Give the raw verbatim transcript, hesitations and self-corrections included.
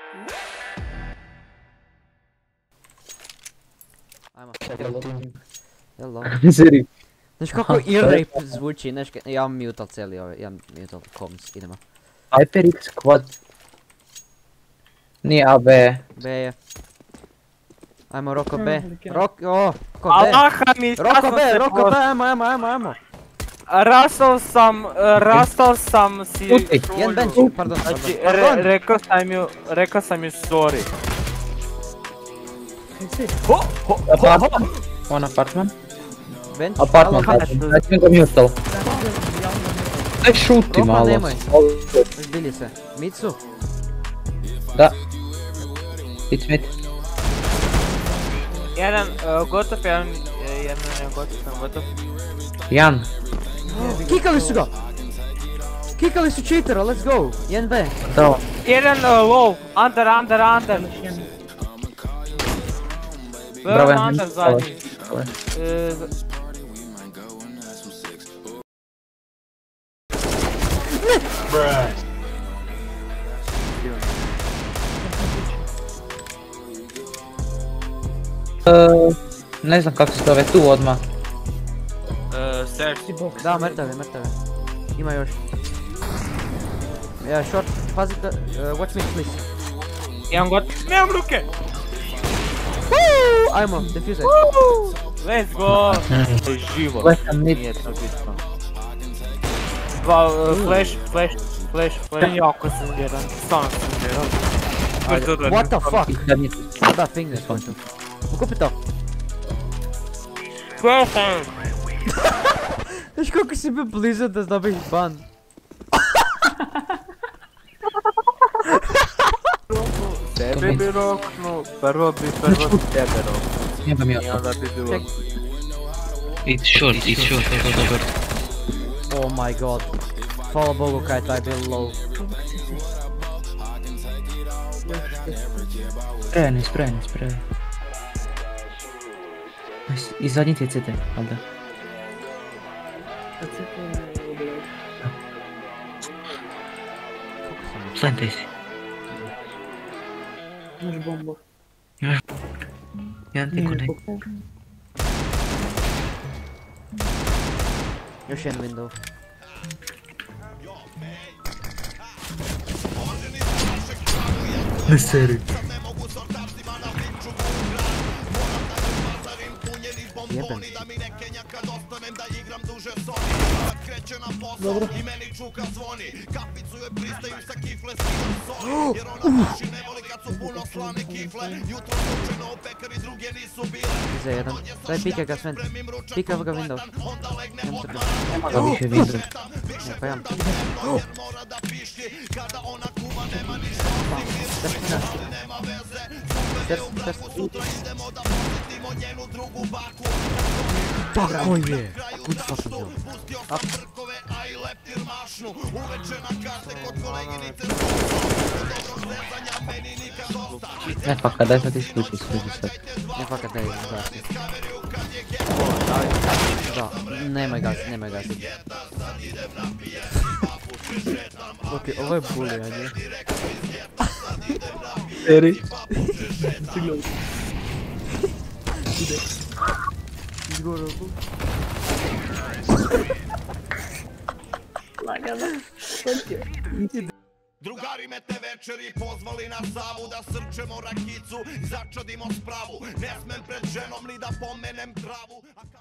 Ajmo. Hello. Hello. Seri. Znaš kako ear-rape zvuči, znaš ka... Ja vam mutal cijeli ovaj, ja mutal comms, idemo. HyperX quad. Nije A, B. B je. Ajmo Roko B. Rok, o, ko B. Allaha mi, Roko B, Roko B, ajmo, ajmo, ajmo, ajmo. Rastao sam, rastao sam si Pusti, jedan bench, šolju. pardon, Znači, pardon. re- Pardon. rekao sam ju, rekao sam ju sorry. Ho, ho, ho, ho. On apartman. Bench, Apartman, alo, znači mi ga mutal. Daj šuti Ropa, malo. nemoj. Ovo- Zbili se. Mitsu? Da. It's mid. Jedan uh, gotov, jedan, uh, jedan je gotov, jedan gotov. Jan. Kikali su ga! Kikali su cheatera, let's go! jedan B. Bravo. Jedan uh, low, under, under, under. Bravo, Veoma Jan. under zadnji. Bravo. Uh, Uh, ne znam kako se zove, tu odmah. uh, stairs. Da, mrtav je, mrtav je. Ima još. Ja, short, pazite, uh, watch me please. Jedan gotov. Nemam ruke! Woo! Ajmo, defuse. Let's go! Život. Gledam mid. Nije to bitno. Dva, uh, flash, flash, flash, flash. Jako sam jedan, stvarno sam jedan. Ajde, what the fuck? Zadnji. Da, ping ne skoču. Pokupi to. Ko sam? Znaš koliko si bio blizu da dobiš ban? Tebe bi roknu, prvo bi prvo tebe roknu. Njega mi je I onda bi bilo... It's short, it's short, it's short. Oh my god. Hvala Bogu kaj je taj bio low. Sprejani, sprejani, sprejani. I zadnji ti je C T, ali da? Plantaj si. Imaš bombu. Imaš... Jedan ti konek. Još jedan window. Ne seri. Jebem. Dobro. Iza jedan. Daj pika ga Sven. Pika ga window. Nemo se prvo. Nema ga više vidim. Ne, pa jam. Stairs, stairs. Tako je! Good fucking job. Up. Ne faka, daj sad isključi, isključi sad. Ne fakat ne gasi. Da, nemoj gasi, nemoj gasi. Ok, ovo je bulijanje. Seri. Izgoro. Lagano. Drugari me te večeri pozvali na Savu da srčemo rakicu i začadimo spravu. Ne smem pred ženom ni da pomenem travu.